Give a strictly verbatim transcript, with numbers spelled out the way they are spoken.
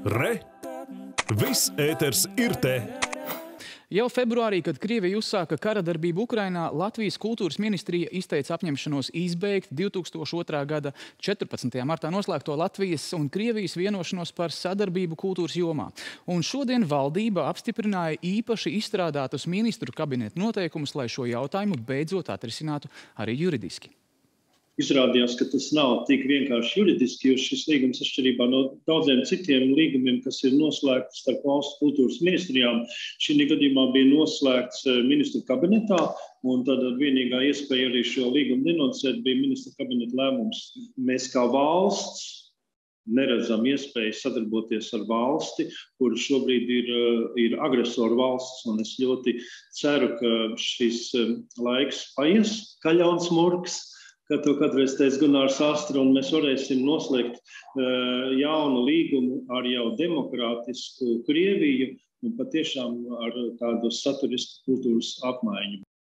Re! Viss ēters ir te! Jau februārī, kad Krievija uzsāka karadarbību Ukrainā, Latvijas kultūras ministrija izteica apņemšanos izbeigt divi tūkstoši otrā gada četrpadsmitajā martā noslēgto Latvijas un Krievijas vienošanos par sadarbību kultūras jomā. Un šodien valdība apstiprināja īpaši izstrādātus ministru kabineta noteikumus, lai šo jautājumu beidzot atrisinātu arī juridiski. Izrādījās, ka tas nav tik vienkārši juridiski, jo šis līgums atšķirībā no daudziem citiem līgumiem, kas ir noslēgts starp valsts kultūras ministrijām, šī gadījumā bija noslēgts ministru kabinetā, un tad vienīgā iespēja arī šo līgumu denoncēt bija ministru kabineta lēmums. Mēs kā valsts neredzam iespēju sadarboties ar valsti, kur šobrīd ir, ir agresoru valsts, un es ļoti ceru, ka šis laiks paies, kā ļauns murgs, kā to kādreiz teica Gunārs Astra, un mēs varēsim noslēgt uh, jaunu līgumu ar jau demokrātisku Krieviju un patiešām ar tādu saturisku kultūras apmaiņu.